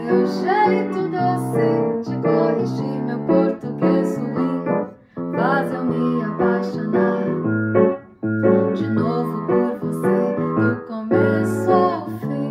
seu jeito doce de corrigir meu português ruim faz eu me apaixonar de novo por você, do começo ao fim.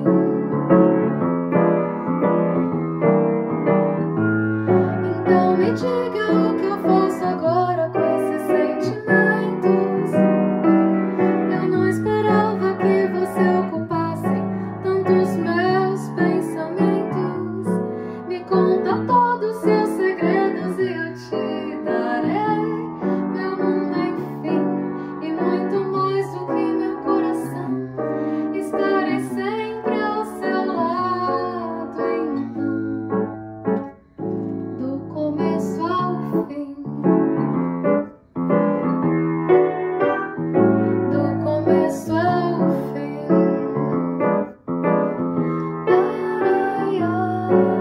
Então me diga o que eu faço agora com esses sentimentos. Eu não esperava que você ocupasse tantos meus pensamentos. Me conta todos os seus segredos e eu te darei meu mundo, enfim, e muito mais do que meu coração. Estarei sempre ao seu lado, então, do começo ao fim. Do começo ao fim. Ai, ai.